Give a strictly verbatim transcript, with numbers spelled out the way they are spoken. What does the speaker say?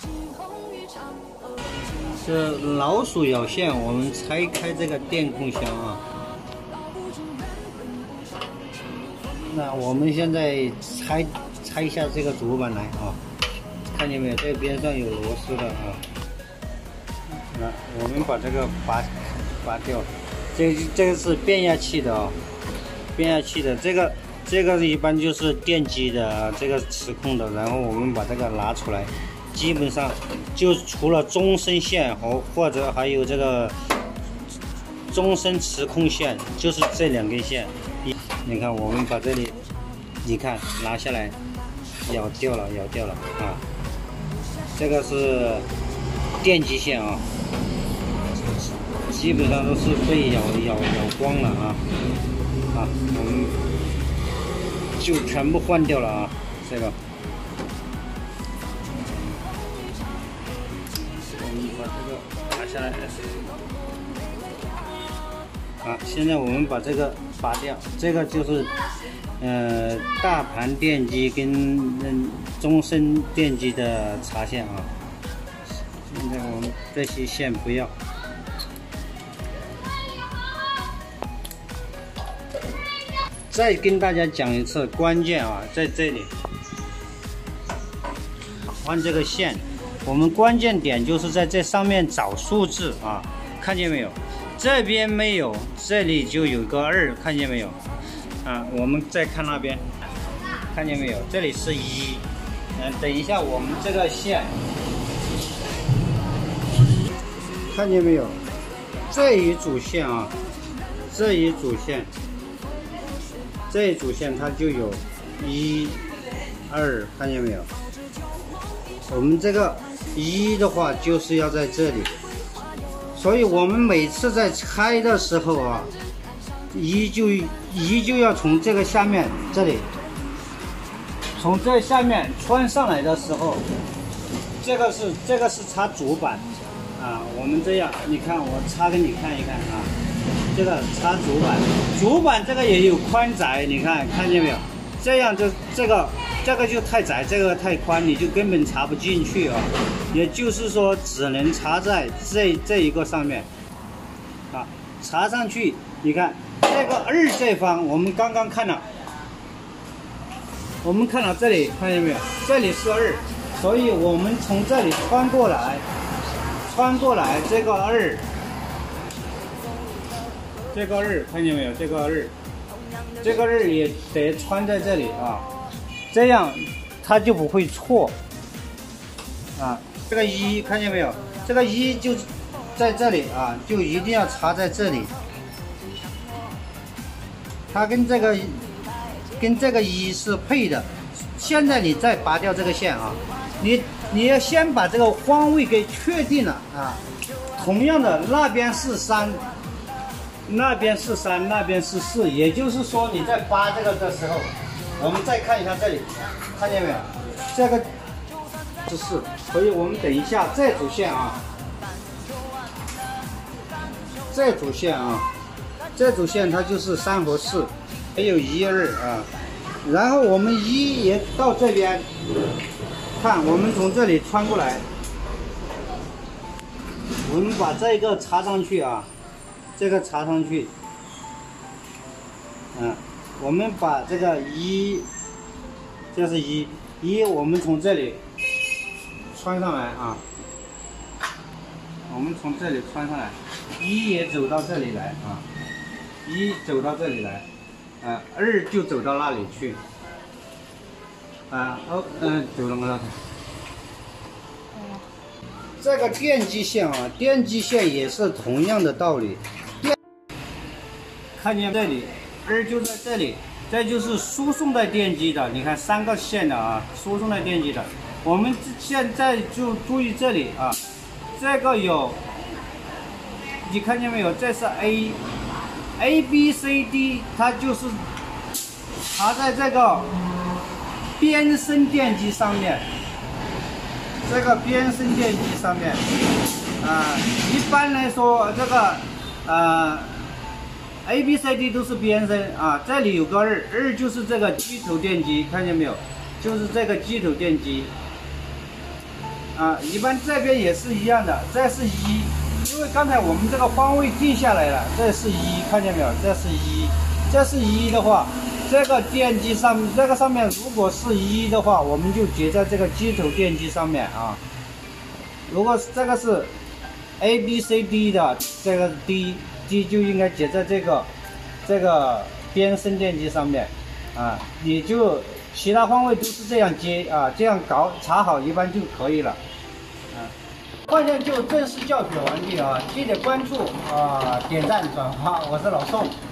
是老鼠咬线，我们拆开这个电控箱啊。那我们现在拆拆一下这个主板来啊，看见没有？这边上有螺丝的啊。那我们把这个拔拔掉，这这个是变压器的啊，变压器的这个这个一般就是电机的啊，这个磁控的，然后我们把这个拿出来。 基本上就除了中升线和或者还有这个中升磁控线，就是这两根线。你你看，我们把这里，你看拿下来，咬掉了，咬掉了啊！这个是电机线啊，基本上都是被咬咬咬光了啊啊！我们就全部换掉了啊，这个。 把这个拿下来。好，现在我们把这个拔掉，这个就是呃大盘电机跟嗯中升电机的插线啊。现在我们这些线不要。再跟大家讲一次，关键啊在这里，换这个线。 我们关键点就是在这上面找数字啊，看见没有？这边没有，这里就有个二，看见没有？啊，我们再看那边，看见没有？这里是一。嗯，等一下我们这个线，看见没有？这一组线啊，这一组线，这一组线它就有一、二，看见没有？我们这个。 一的话就是要在这里，所以我们每次在拆的时候啊，一就一就要从这个下面这里，从这下面穿上来的时候，这个是这个是插主板啊，我们这样，你看我插给你看一看啊，这个插主板，主板这个也有宽窄，你看看见没有？这样就这个。 这个就太窄，这个太宽，你就根本插不进去啊。也就是说，只能插在这这一个上面，啊，插上去。你看这个二这方，我们刚刚看了，我们看到这里，看见没有？这里是二，所以我们从这里穿过来，穿过来这个二，这个二，看见没有？这个二，这个二也得穿在这里啊。 这样它就不会错啊！这个一看见没有？这个一就在这里啊，就一定要插在这里。它跟这个跟这个一是配的。现在你再拔掉这个线啊，你你要先把这个方位给确定了啊。同样的，那边是三，那边是三，那边是四，也就是说你在拔这个的时候。 我们再看一下这里，看见没有？这个是四，所以我们等一下这组线啊，这组线啊，这组线它就是三和四，还有一二啊。然后我们一也到这边，看我们从这里穿过来，我们把这个插上去啊，这个插上去，嗯。 我们把这个一，这是一一，我们从这里穿上来啊，我们从这里穿上来，一也走到这里来啊，一走到这里来，啊，二就走到那里去，啊，哦，嗯，走了吗？这个电机线啊，电机线也是同样的道理，电，看见这里。 二就在这里，这就是输送带电机的。你看三个线的啊，输送带电机的。我们现在就注意这里啊，这个有，你看见没有？这是 A，A B C D， 它就是插在这个边身电机上面。这个边身电机上面，啊，一般来说这个，呃。 A、B、C、D 都是边身啊，这里有个二，二就是这个机头电机，看见没有？就是这个机头电机。 啊，一般这边也是一样的，这是一，因为刚才我们这个方位定下来了，这是一，看见没有？这是一，这是一的话，这个电机上这个上面如果是一的话，我们就接在这个机头电机上面啊。如果这个是 A B C D 的，这个 D D 就应该接在这个这个边升电机上面啊，你就。其他方位都是这样接啊，这样搞查好一般就可以了。啊，换线就正式教学完毕啊，记得关注啊，点赞转发，我是老宋。